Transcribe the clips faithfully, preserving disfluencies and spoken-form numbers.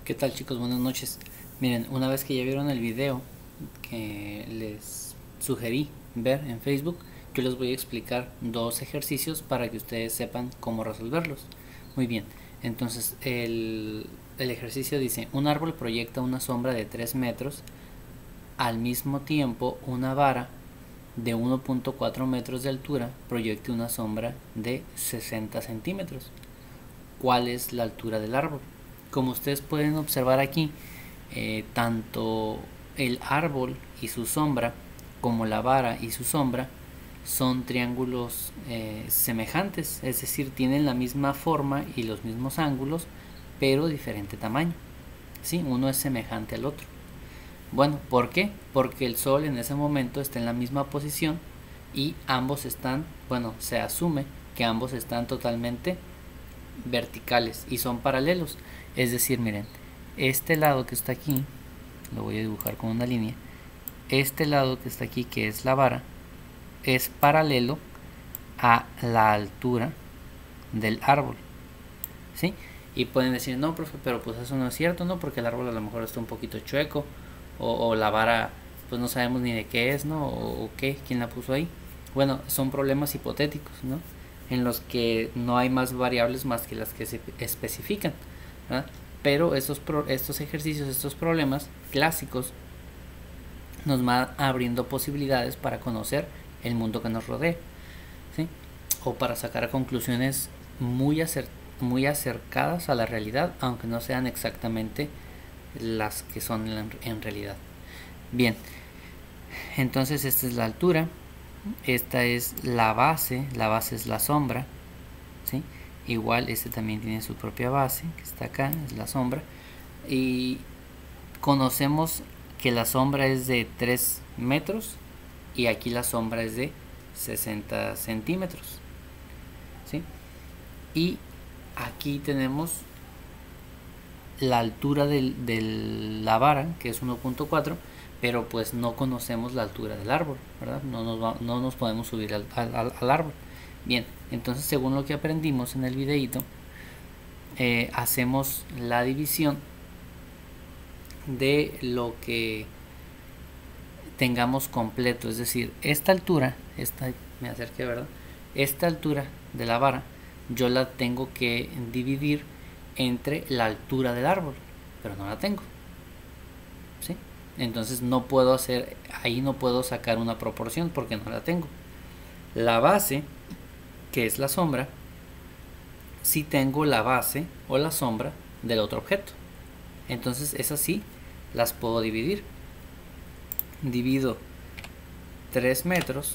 ¿Qué tal, chicos? Buenas noches. Miren, una vez que ya vieron el video que les sugerí ver en Facebook, yo les voy a explicar dos ejercicios para que ustedes sepan cómo resolverlos. Muy bien, entonces el, el ejercicio dice: un árbol proyecta una sombra de tres metros, al mismo tiempo una vara de uno punto cuatro metros de altura proyecta una sombra de sesenta centímetros. ¿Cuál es la altura del árbol? Como ustedes pueden observar aquí, eh, tanto el árbol y su sombra como la vara y su sombra son triángulos eh, semejantes, es decir, tienen la misma forma y los mismos ángulos, pero diferente tamaño. ¿Sí? Uno es semejante al otro. Bueno, ¿por qué? Porque el Sol en ese momento está en la misma posición y ambos están, bueno, se asume que ambos están totalmente verticales y son paralelos. Es decir, miren, este lado que está aquí, lo voy a dibujar con una línea, este lado que está aquí, que es la vara, es paralelo a la altura del árbol, ¿sí? Y pueden decir: no, profe, pero pues eso no es cierto, ¿no? Porque el árbol a lo mejor está un poquito chueco, o, o la vara, pues no sabemos ni de qué es, ¿no? O, o qué, quién la puso ahí. Bueno, son problemas hipotéticos, ¿no? En los que no hay más variables más que las que se especifican, ¿verdad? Pero estos, pro, estos ejercicios, estos problemas clásicos nos van abriendo posibilidades para conocer el mundo que nos rodea, ¿sí? O para sacar conclusiones muy, acer, muy acercadas a la realidad, aunque no sean exactamente las que son en, en realidad. Bien, entonces esta es la altura, esta es la base, la base es la sombra, ¿sí? Igual este también tiene su propia base, que está acá, es la sombra, y conocemos que la sombra es de tres metros y aquí la sombra es de sesenta centímetros, ¿sí? Y aquí tenemos la altura de, de la vara, que es uno punto cuatro, pero pues no conocemos la altura del árbol, ¿verdad? No nos, va, no nos podemos subir al, al, al árbol. Bien, entonces según lo que aprendimos en el videito, eh, hacemos la división de lo que tengamos completo, es decir, esta altura, esta, me acerqué, ¿verdad? Esta altura de la vara yo la tengo que dividir entre la altura del árbol, pero no la tengo, ¿sí? Entonces no puedo hacer, ahí no puedo sacar una proporción porque no la tengo. La base, que es la sombra, sí tengo la base o la sombra del otro objeto. Entonces esas sí las puedo dividir. Divido tres metros,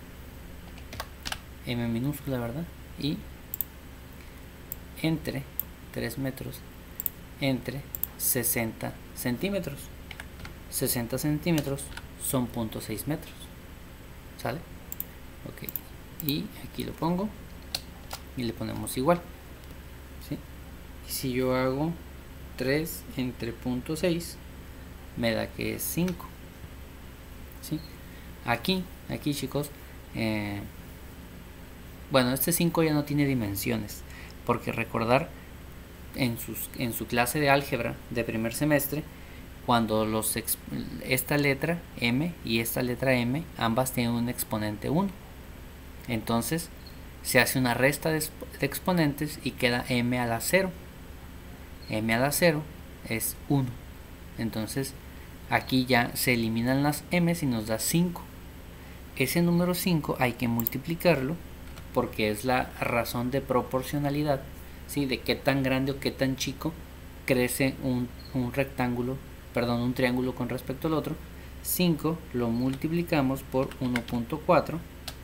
m minúscula, ¿verdad? Y entre tres metros entre sesenta centímetros. sesenta centímetros son cero punto seis metros. ¿Sale? Ok. Y aquí lo pongo y le ponemos igual, ¿sí? Y si yo hago tres entre cero punto seis, me da que es cinco, ¿sí? Aquí, aquí chicos, eh, bueno, este cinco ya no tiene dimensiones, porque recordar en, sus, en su clase de álgebra de primer semestre, cuando los esta letra m y esta letra m ambas tienen un exponente uno, entonces se hace una resta de, de exponentes y queda m a la cero. M a la cero es uno, entonces aquí ya se eliminan las m y nos da cinco. Ese número cinco hay que multiplicarlo porque es la razón de proporcionalidad, ¿sí? De qué tan grande o qué tan chico crece un, un rectángulo, perdón, un triángulo con respecto al otro. cinco lo multiplicamos por uno punto cuatro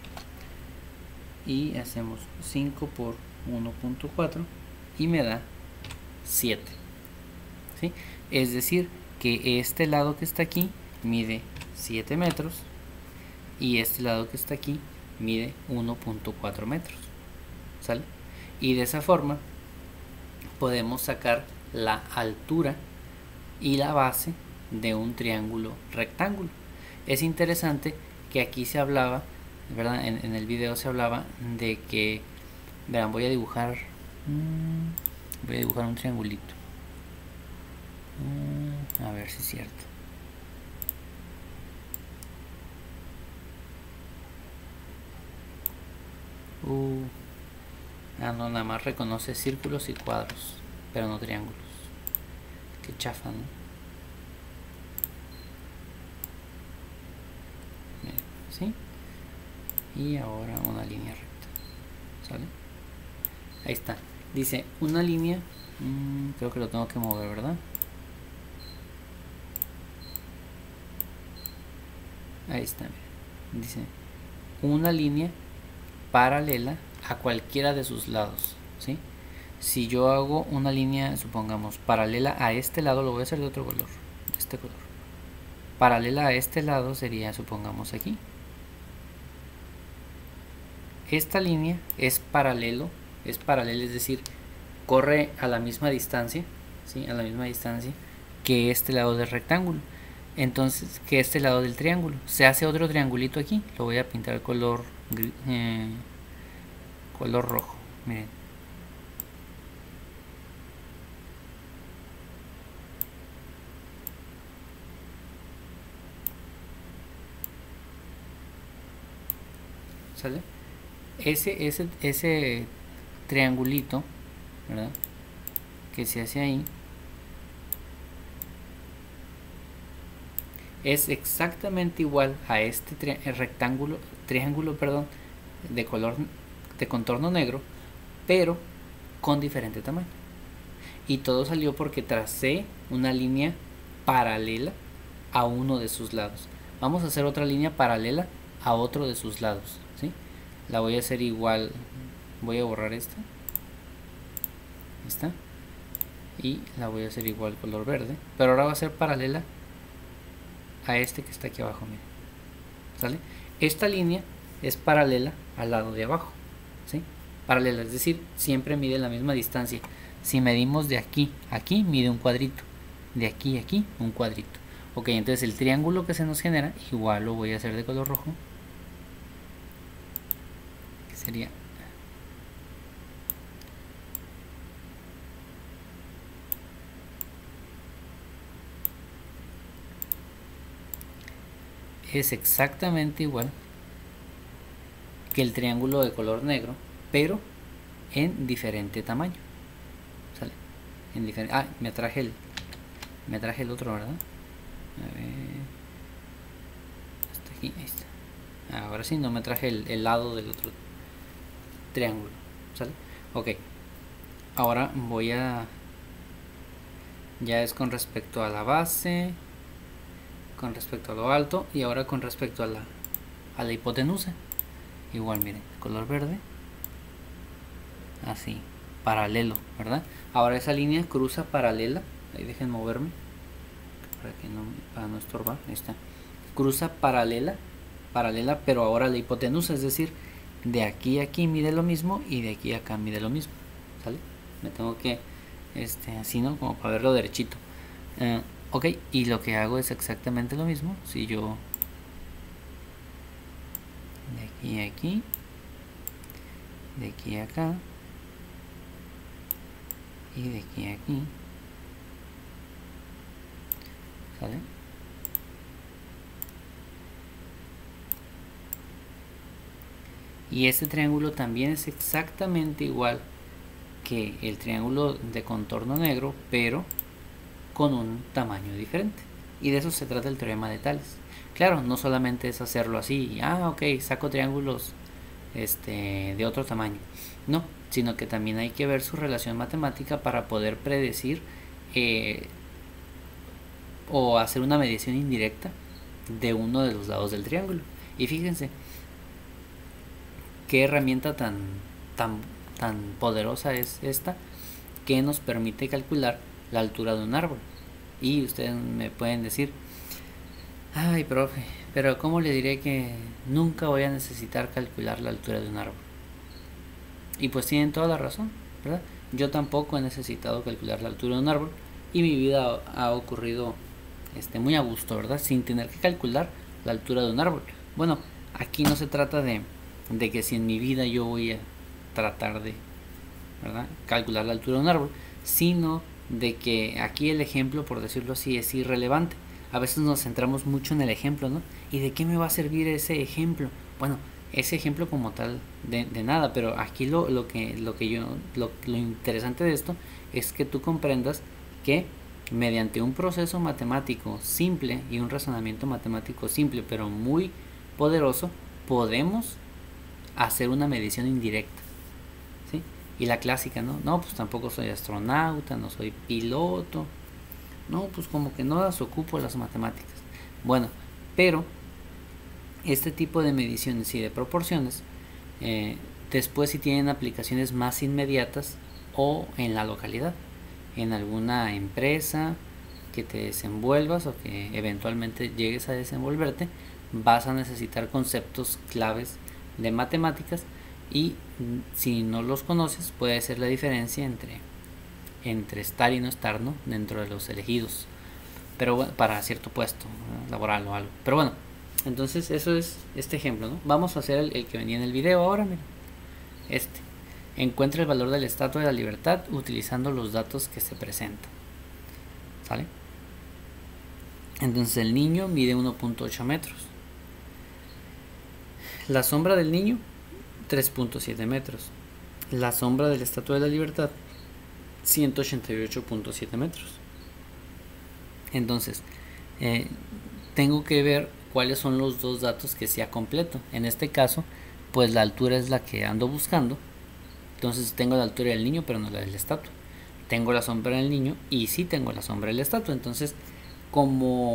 y hacemos cinco por uno punto cuatro y me da siete, ¿sí? Es decir, que este lado que está aquí mide siete metros y este lado que está aquí mide uno punto cuatro metros, ¿sale? Y de esa forma podemos sacar la altura y la base de un triángulo rectángulo. Es interesante que aquí se hablaba, ¿verdad? En, en el video se hablaba de que, verán, voy a dibujar, mmm, voy a dibujar un triangulito. Mm, a ver si es cierto. Uh, ah, no, nada más reconoce círculos y cuadros, pero no triángulos. Qué chafa, ¿no? Miren, ¿sí? Y ahora una línea recta. ¿Sale? Ahí está. Dice una línea. Mmm, creo que lo tengo que mover, ¿verdad? Ahí está. Miren. Dice una línea paralela a cualquiera de sus lados, ¿sí? Si yo hago una línea, supongamos, paralela a este lado, lo voy a hacer de otro color, este color. Paralela a este lado sería, supongamos, aquí. Esta línea es paralelo, es paralela, es decir, corre a la misma distancia, ¿sí? A la misma distancia que este lado del rectángulo. Entonces, que este lado del triángulo. Se hace otro triangulito aquí, lo voy a pintar color eh, color rojo, miren. ¿Sale? Ese, ese, ese triangulito, ¿verdad? Que se hace ahí es exactamente igual a este tri rectángulo, triángulo, perdón, de color de contorno negro, pero con diferente tamaño. Y todo salió porque tracé una línea paralela a uno de sus lados. Vamos a hacer otra línea paralela a otro de sus lados, ¿sí? La voy a hacer igual, voy a borrar esta, esta, y la voy a hacer igual color verde, pero ahora va a ser paralela a este que está aquí abajo, miren. ¿Sale? Esta línea es paralela al lado de abajo, ¿sí? Paralela, es decir, siempre mide la misma distancia. Si medimos de aquí a aquí, mide un cuadrito, de aquí a aquí, un cuadrito. Ok, entonces el triángulo que se nos genera, igual lo voy a hacer de color rojo, que sería es exactamente igual que el triángulo de color negro, pero en diferente tamaño. ¿Sale? En diferente. Ah, me traje el me traje el otro, ¿verdad? A ver, hasta aquí, ahí está. Ahora sí, no me traje el, el lado del otro triángulo. ¿Sale? Ok. Ahora voy a, ya es con respecto a la base, con respecto a lo alto, y ahora con respecto a la a la hipotenusa. Igual, miren, color verde, así, paralelo, ¿verdad? Ahora esa línea cruza paralela, ahí dejen moverme para que no, para no estorbar. Ahí está, cruza paralela, paralela, pero ahora la hipotenusa, es decir, de aquí a aquí mide lo mismo y de aquí a acá mide lo mismo. ¿Sale? Me tengo que, este, así, ¿no? Como para verlo derechito. Uh, ok, y lo que hago es exactamente lo mismo. Si yo de aquí a aquí, de aquí a acá y de aquí a aquí, ¿sale? Y este triángulo también es exactamente igual que el triángulo de contorno negro, pero con un tamaño diferente. Y de eso se trata el teorema de Tales. Claro, no solamente es hacerlo así, ah, ok, saco triángulos este, de otro tamaño. No, sino que también hay que ver su relación matemática para poder predecir eh, o hacer una medición indirecta de uno de los lados del triángulo. Y fíjense, qué herramienta tan, tan, tan poderosa es esta, que nos permite calcular la altura de un árbol. Y ustedes me pueden decir, ay, profe, pero ¿cómo le diré que nunca voy a necesitar calcular la altura de un árbol? Y pues tienen toda la razón, ¿verdad? Yo tampoco he necesitado calcular la altura de un árbol y mi vida ha ocurrido este, muy a gusto, ¿verdad? Sin tener que calcular la altura de un árbol. Bueno, aquí no se trata de, de que si en mi vida yo voy a tratar de, ¿verdad?, calcular la altura de un árbol, sino de que aquí el ejemplo, por decirlo así, es irrelevante. A veces nos centramos mucho en el ejemplo, ¿no? ¿Y de qué me va a servir ese ejemplo? Bueno, ese ejemplo como tal de, de nada, pero aquí lo, lo que lo que yo lo, lo interesante de esto es que tú comprendas que mediante un proceso matemático simple y un razonamiento matemático simple pero muy poderoso podemos hacer una medición indirecta, ¿sí? Y la clásica, ¿no? No, pues tampoco soy astronauta, no soy piloto, no, pues como que no las ocupo las matemáticas. Bueno, pero este tipo de mediciones y de proporciones eh, después sí tienen aplicaciones más inmediatas o en la localidad, en alguna empresa que te desenvuelvas o que eventualmente llegues a desenvolverte, vas a necesitar conceptos claves de matemáticas y si no los conoces puede ser la diferencia entre entre estar y no estar, ¿no? Dentro de los elegidos, pero bueno, para cierto puesto, ¿no? Laboral o algo. Pero bueno, entonces eso es este ejemplo, ¿no? Vamos a hacer el, el que venía en el video ahora, mira. Este. Encuentra el valor de la Estatua de la Libertad utilizando los datos que se presentan. ¿Sale? Entonces el niño mide uno punto ocho metros. La sombra del niño, tres punto siete metros. La sombra de la Estatua de la Libertad, ciento ochenta y ocho punto siete metros. Entonces, eh, tengo que ver cuáles son los dos datos que sea completo. En este caso, pues la altura es la que ando buscando. Entonces tengo la altura del niño, pero no la de la estatua. Tengo la sombra del niño y sí tengo la sombra de la estatua. Entonces, como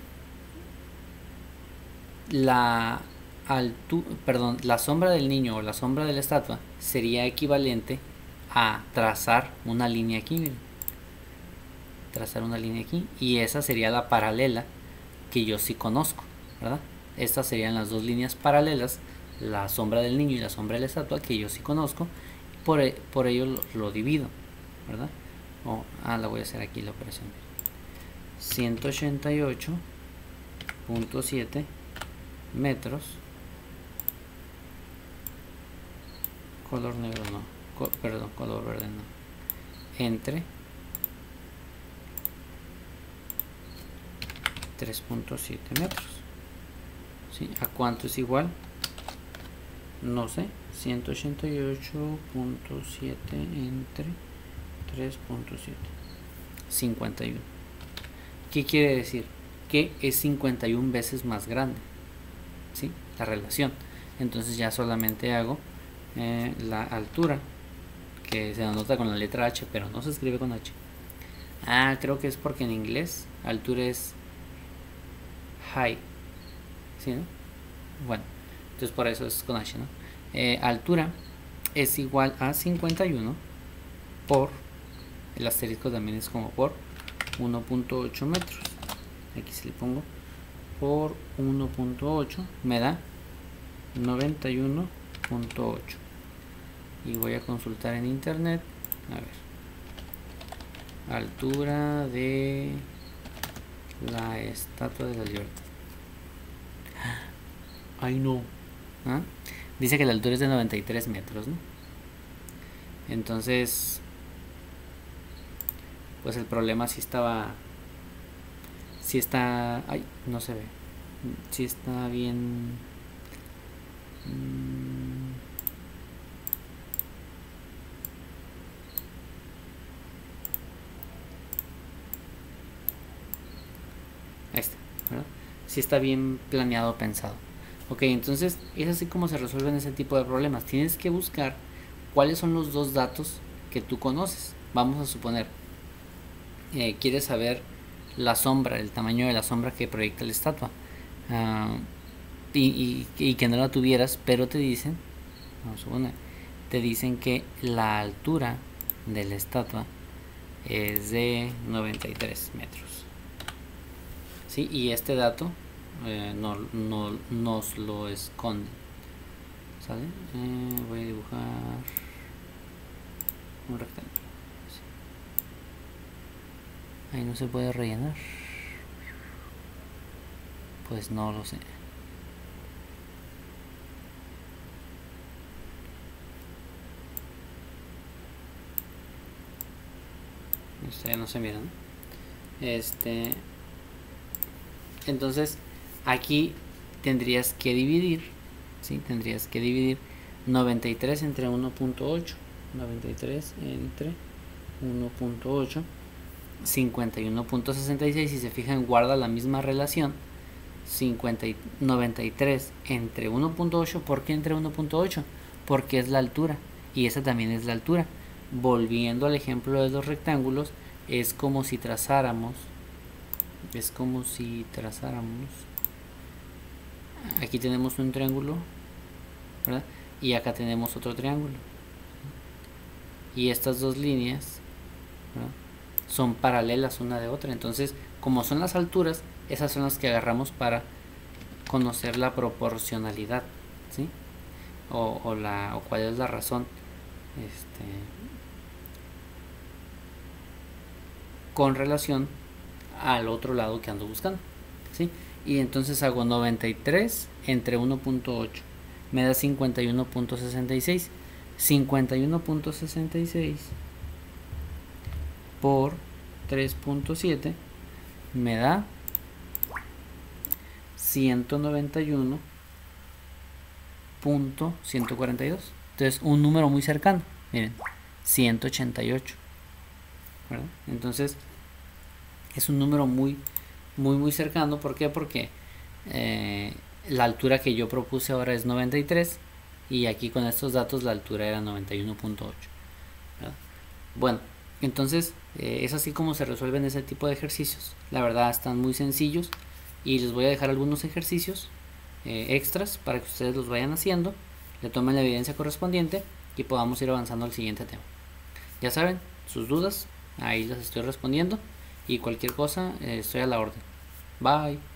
la altura, perdón, la sombra del niño o la sombra de la estatua sería equivalente a trazar una línea aquí, miren. Trazar una línea aquí y esa sería la paralela que yo sí conozco, ¿verdad? Estas serían las dos líneas paralelas, la sombra del niño y la sombra de la estatua que yo sí conozco, por, por ello lo, lo divido, ¿verdad? Oh, ah, la voy a hacer aquí la operación. ciento ochenta y ocho punto siete metros, color negro no, co perdón, color verde no, entre tres punto siete metros. ¿Sí? ¿A cuánto es igual? No sé. ciento ochenta y ocho punto siete entre tres punto siete. cincuenta y uno. ¿Qué quiere decir? Que es cincuenta y una veces más grande. ¿Sí? La relación. Entonces ya solamente hago eh, la altura, que se anota con la letra H, pero no se escribe con H. Ah, creo que es porque en inglés altura es high, ¿sí, no? Bueno, entonces por eso es con H, ¿no? Eh, altura es igual a cincuenta y uno por, el asterisco también es como por uno punto ocho metros. Aquí se le pongo por uno punto ocho, me da noventa y uno punto ocho. Y voy a consultar en internet, a ver, altura de la Estatua de la Libertad. Ay, no. ¿Ah? Dice que la altura es de noventa y tres metros, ¿no? Entonces, pues el problema sí estaba, sí está, ay, no se ve, sí está bien. Mmm, ahí está, ¿verdad? Sí está bien planeado, pensado. Ok, entonces es así como se resuelven ese tipo de problemas. Tienes que buscar cuáles son los dos datos que tú conoces. Vamos a suponer, eh, quieres saber la sombra, el tamaño de la sombra que proyecta la estatua. Uh, y, y, y que no la tuvieras, pero te dicen, vamos a suponer, te dicen que la altura de la estatua es de noventa y tres metros. ¿Sí? Y este dato eh, no, no nos lo esconde. ¿Sale? Eh, voy a dibujar un rectángulo. Ahí no se puede rellenar. Pues no lo sé. Esto ya no se mira, ¿no? Este, entonces aquí tendrías que dividir, ¿sí? Tendrías que dividir noventa y tres entre uno punto ocho, noventa y tres entre uno punto ocho, cincuenta y uno punto sesenta y seis, si se fijan guarda la misma relación. cincuenta y noventa y tres entre uno punto ocho, ¿por qué entre uno punto ocho? Porque es la altura, y esa también es la altura. Volviendo al ejemplo de los rectángulos, es como si trazáramos, es como si trazáramos, aquí tenemos un triángulo, ¿verdad? Y acá tenemos otro triángulo, y estas dos líneas, ¿verdad?, son paralelas una de otra. Entonces, como son las alturas, esas son las que agarramos para conocer la proporcionalidad, ¿sí? O, o, la, o cuál es la razón este, con relación al otro lado que ando buscando, ¿sí? Y entonces hago noventa y tres entre uno punto ocho, me da cincuenta y uno punto sesenta y seis. cincuenta y uno punto sesenta y seis por tres punto siete me da ciento noventa y uno punto ciento cuarenta y dos. Entonces un número muy cercano, miren, ciento ochenta y ocho, ¿verdad? Entonces es un número muy muy muy cercano. ¿Por qué? Porque eh, la altura que yo propuse ahora es noventa y tres, y aquí con estos datos la altura era noventa y uno punto ocho, ¿verdad? Bueno, entonces eh, es así como se resuelven ese tipo de ejercicios. La verdad están muy sencillos, y les voy a dejar algunos ejercicios eh, extras para que ustedes los vayan haciendo, le tomen la evidencia correspondiente y podamos ir avanzando al siguiente tema. Ya saben, sus dudas ahí las estoy respondiendo, y cualquier cosa eh, estoy a la orden. Bye.